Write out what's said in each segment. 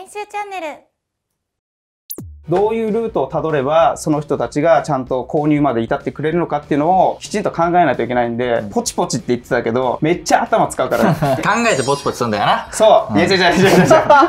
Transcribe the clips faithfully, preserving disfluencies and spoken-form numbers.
編集チャンネル。 どういうルートをたどればその人たちがちゃんと購入まで至ってくれるのかっていうのをきちんと考えないといけないんで、うん、ポチポチって言ってたけどめっちゃ頭使うから考えてポチポチするんだよな。 そう、うん、いや違う違う違う違う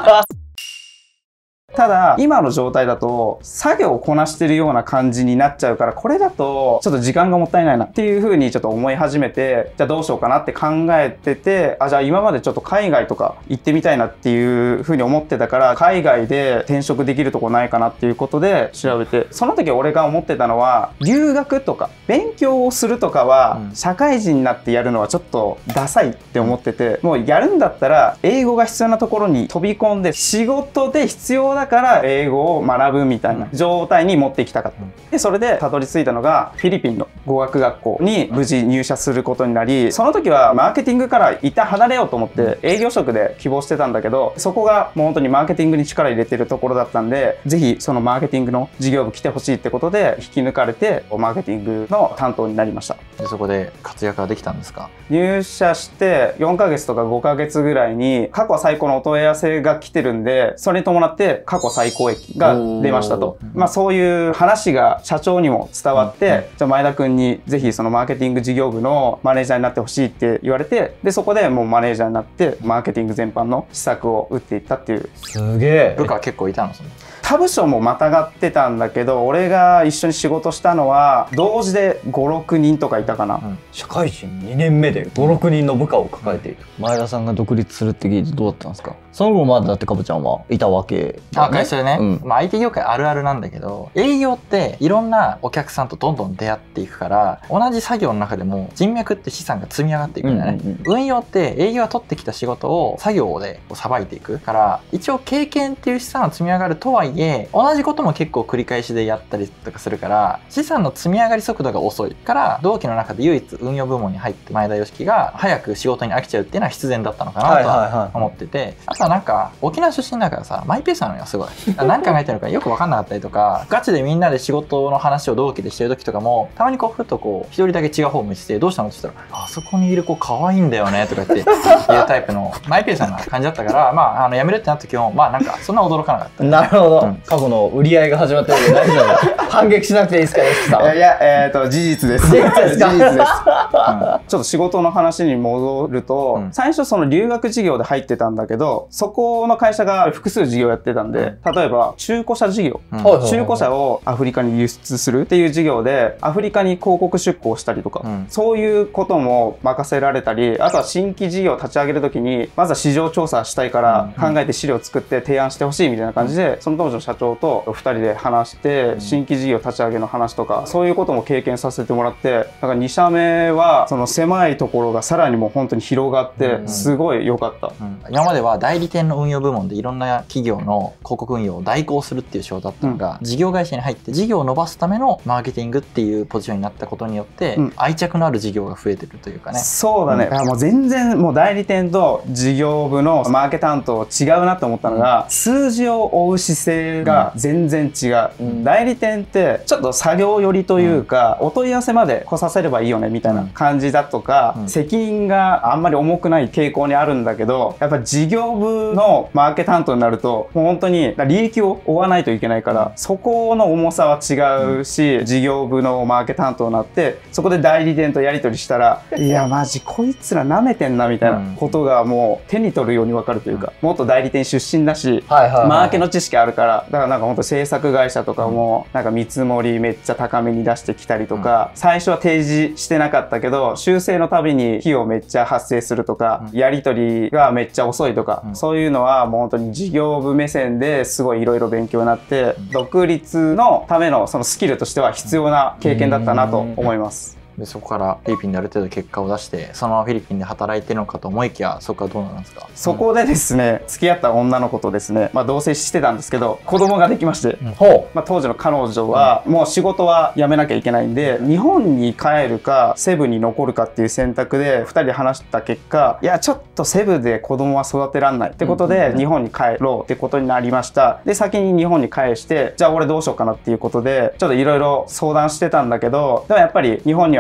ただ今の状態だと作業をこなしてるような感じになっちゃうから、これだとちょっと時間がもったいないなっていう風にちょっと思い始めて、じゃあどうしようかなって考えてて、あじゃあ今までちょっと海外とか行ってみたいなっていう風に思ってたから、海外で転職できるとこないかなっていうことで調べて、その時俺が思ってたのは留学とか勉強をするとかは社会人になってやるのはちょっとダサいって思ってて、もうやるんだったら英語が必要なところに飛び込んで仕事で必要だだから英語を学ぶみたいな状態に持っていきたかった。でそれでたどり着いたのがフィリピンの語学学校に無事入社することになり、その時はマーケティングから一旦離れようと思って営業職で希望してたんだけど、そこがもう本当にマーケティングに力入れてるところだったんで、ぜひそのマーケティングの事業部来てほしいってことで引き抜かれてマーケティングの担当になりました。 でそこで活躍ができたんですか？ 入社してよんかげつとかごかげつぐらいに過去最高のお問い合わせが来てるんで、それに伴って過去最高益が出ましたと、まあそういう話が社長にも伝わって、うんうん、じゃあ前田君にぜひそのマーケティング事業部のマネージャーになってほしいって言われて、でそこでもうマネージャーになってマーケティング全般の施策を打っていったっていう。 すげえ。部下は結構いたの？その他部署もまたがってたんだけど、俺が一緒に仕事したのは同時でごろくにんとかいたかな、うん、 社会人にねんめでごろくにんの部下を抱えている、うん、前田さんが独立するって聞いてどうだったんですか？その後まだだってかぶちゃんはいたわけだよね。 あ、会社でね、うん、まあ アイティー 業界あるあるなんだけど、営業っていろんなお客さんとどんどん出会っていくから、同じ作業の中でも人脈って資産が積み上がっていくんだよね。運用って営業が取ってきた仕事を作業でさばいていくから、一応経験っていう資産は積み上がるとはいえ、同じことも結構繰り返しでやったりとかするから、資産の積み上がり速度が遅いから、同期の中で唯一運用部門に入って前田義樹が早く仕事に飽きちゃうっていうのは必然だったのかなとは思ってて、あとはなんか沖縄出身だからさ、マイペースなのよすごい。何考えてるのかよく分かんなかったりとか、ガチでみんなで仕事の話を同期でしてる時とかも、たまにこうふっとこう一人だけ違う方向いて、どうしたのって言ったら、あそこにいる子可愛いんだよねとか言って言うタイプのマイペースな感じだったから、まああの辞めるってなった時もまあなんかそんな驚かなかった。 なるほど、うん、過去の売り合いが始まってるので大丈夫反撃しなくていいですか？吉さん。 いや、えーと事実です。事実ですか？事実です、うん、ちょっと仕事の話に戻ると、うん、最初その留学事業で入ってたんだけど、そこの会社が複数事業やってたんで、例えば中古車事業、うん、中古車をアフリカに輸出するっていう事業でアフリカに広告出稿したりとか、うん、そういうことも任せられたり、あとは新規事業を立ち上げる時にまずは市場調査したいから考えて資料を作って提案してほしいみたいな感じで、その当時の社長とふたりで話して、新規事業立ち上げの話とかそういうことも経験させてもらって、だからに社目はその狭いところがさらにもう本当に広がってすごい良かった、 うんうん、今までは代理店の運用部門でいろんな企業の広告運用を代行するっていう仕事だったのが、うん、事業会社に入って事業を伸ばすためのマーケティングっていうポジションになったことによって、うん、愛着のある事業が増えてるというかね。 そうだね、うん、もう全然もう代理店と事業部のマーケ担当違うなと思ったのが、うん、数字を追う姿勢が全然違う、うん、代理店ってちょっと作業寄りというか、うん、お問い合わせまで来させればいいよねみたいな感じだとか、うん、責任があんまり重くない傾向にあるんだけど、やっぱ事業部のマーケ担当になるともう本当に利益を追わないといけないから、うん、そこの重さは違うし、うん、事業部のマーケ担当になってそこで代理店とやり取りしたら、いやマジこいつら舐めてんなみたいなことがもう手に取るように分かるというか、うん、元代理店出身だしマーケの知識あるから、だからなんか本当制作会社とかもなんか見積もりめっちゃ高めに出してきたりとか、うん、最初は提示してなかったけど修正のたびに費用めっちゃ発生するとか、うん、やり取りがめっちゃ遅いとか、うん、そういうのはもう本当に事業部目線ですごいいろいろ勉強になって、うん、独立のためのそのスキルとしては必要な経験だったなと思います。 でそこからフィリピンである程度結果を出してそのままフィリピンで働いてるのかと思いきや、そこはどうなんですか？ そこでですね、うん、付き合った女の子とですね、まあ、同棲してたんですけど子供ができまして、うん、まあ、当時の彼女はもう仕事は辞めなきゃいけないんで、日本に帰るかセブに残るかっていう選択でふたりで話した結果、いやちょっとセブで子供は育てらんないってことで日本に帰ろうってことになりました。で先に日本に帰して、じゃあ俺どうしようかなっていうことでちょっといろいろ相談してたんだけど、でもやっぱり日本には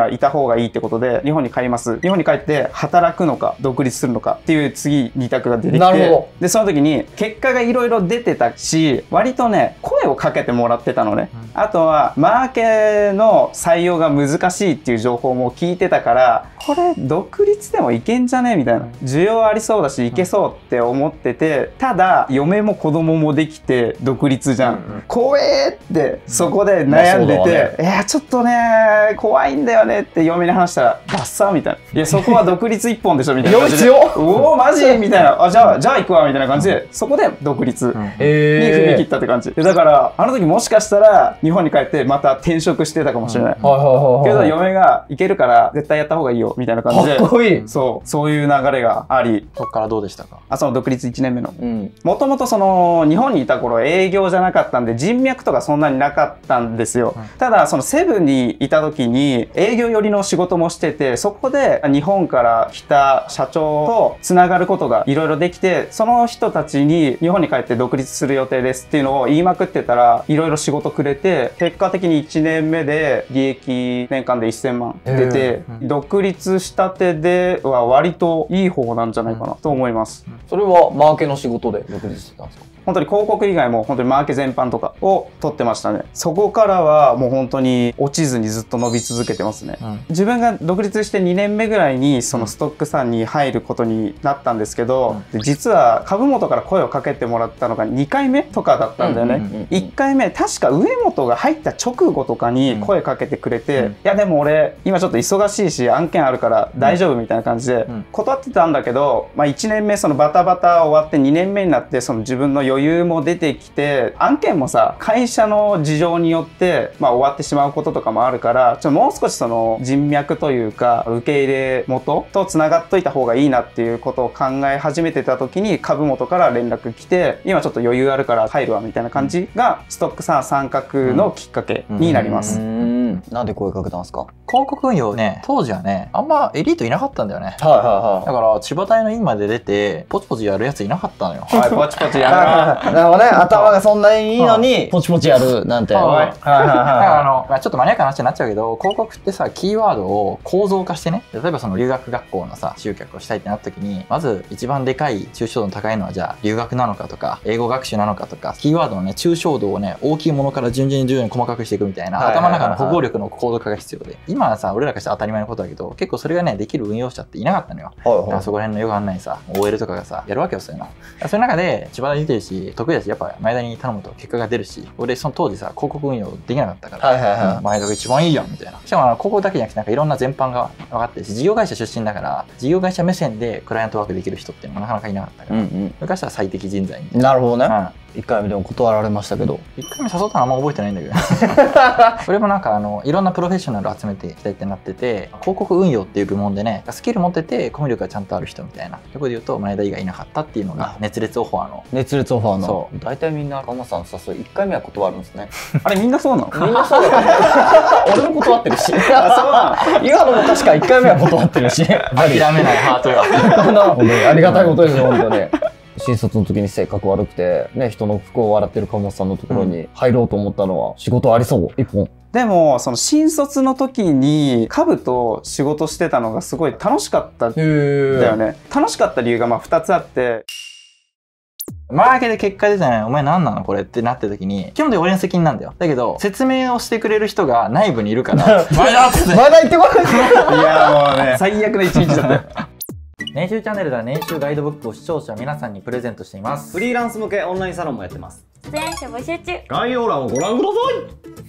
はいた方がいいってことで日本に帰ります。日本に帰って働くのか独立するのかっていう次に択が出てきて、でその時に結果がいろいろ出てたし、割とね声をかけてもらってたのね、うん、あとはマーケの採用が難しいっていう情報も聞いてたから、これ独立でもいけんじゃねみたいな、需要ありそうだしいけそうって思ってて、ただ嫁も子供もできて独立じゃん、うん、怖えってそこで悩んでて、いやちょっとね怖いんだよねって嫁に話したらガッサーみたいな、いやそこは独立一本でしょみたいな感じでおおマジみたいな、あじゃあじゃあ行くわみたいな感じで、そこで独立に踏み切ったって感じで、だからあの時もしかしたら日本に帰ってまた転職してたかもしれない、うん、けど嫁が行けるから絶対やった方がいいよみたいな感じで、かっこいい、そうそういう流れがあり、 そっからどうでしたか？ あその独立いちねんめのもともとその日本にいた頃営業じゃなかったんで人脈とかそんなになかったんですよ、うん、ただそのセブンにいた時に営業寄りの仕事もしてて、そこで日本から来た社長とつながることがいろいろできて、その人たちに日本に帰って独立する予定ですっていうのを言いまくってたらいろいろ仕事くれて、結果的にいちねんめで利益年間でせんまん出て、うん、独立したてでは割といい方なんじゃないかなと思います、うん、 それはマーケの仕事で独立してたんですか？ 本当に広告以外も本当にマーケ全般とかを取ってましたね。そこからはもう本当に落ちずにずっと伸び続けてますね、うん、自分が独立してにねんめぐらいにそのストックさんに入ることになったんですけど、うん、実は株元から声をかけてもらったのがにかいめとかだったんだよね。いっかいめ確か上本が入った直後とかに声かけてくれて、うん、いやでも俺今ちょっと忙しいし案件あるから大丈夫みたいな感じで断ってたんだけど、まあ、いちねんめそのバタバタ終わってにねんめになってその自分の余裕も出てきて、案件もさ会社の事情によって、まあ、終わってしまうこととかもあるから、ちょもう少しその人脈というか受け入れ元とつながっといた方がいいなっていうことを考え始めてた時に株元から連絡来て、今ちょっと余裕あるから入るわみたいな感じがストックさん参画のきっかけになります。 うんうん、なんで声かけたんですか？ 広告運用ね、当時はねあんまエリートいなかったんだよね。 はいはいはい。 だから千葉大の院まで出てポチポチやるやついなかったのよ。 はい、ポチポチやるな。 なるほどね、頭がそんなにいいのにポチポチやるなんて。はいはいはい。だからあの、まあ、ちょっとマニアックな話になっちゃうけど、広告ってさキーワードを構造化してね、例えばその留学学校のさ集客をしたいってなった時に、まず一番でかい抽象度の高いのはじゃあ留学なのかとか英語学習なのかとか、キーワードのね抽象度をね大きいものから順々に順々に細かくしていくみたいな、頭の中の符号力の構造化が必要で、今はさ俺らがしたら当たり前のことだけど結構それがねできる運用者っていなかったのよ。はいはい、だからそこら辺のよくあんないさ オーエル とかがさやるわけよそういうの。そういう中で千葉大に出てるし得意だし、やっぱ前田に頼むと結果が出るし、俺その当時さ広告運用できなかったから、はいはいはい、前田が一番いいやんみたいな。しかもあの広告だけじゃなくてなんかいろんな全般が分かってるし、事業会社出身だから事業会社目線でクライアントワークできる人っていうのがなかなかいなかったから、うんうん、昔は最適人材に。 なるほどね、うん、いっかいめでも断られましたけど、 いっかいめ誘ったのあんま覚えてないんだけど俺もなんかあのいろんなプロフェッショナル集めていきたいってなってて、広告運用っていう部門でねスキル持っててコミュ力がちゃんとある人みたいなところで言うと前田以外いなかったっていうのが熱烈オファーの熱烈オファーの。そう大体みんなカモさんの誘いいっかいめは断るんですね。 あれみんなそうなの？ みんなそうだよ俺も断ってるしあそうなの？今のも確かいっかいめは断ってるし諦めないハートがありがたいことですよ本当に。新卒の時に性格悪くて、ね、人の不幸を笑ってる鴨さんのところに入ろうと思ったのは仕事ありそう一本。 でもその新卒の時に株と仕事してたのがすごい楽しかったんだよね。楽しかった理由がまあふたつあって、 マーケで結果出てないお前何なのこれってなってる時に基本的に俺の責任なんだよ。だけど説明をしてくれる人が内部にいるから前田っつって前田行ってこいいやもうね最悪な一日だったよ年収チャンネルでは年収ガイドブックを視聴者皆さんにプレゼントしています。 フリーランス向けオンラインサロンもやってます。 出演者募集中。 概要欄をご覧ください。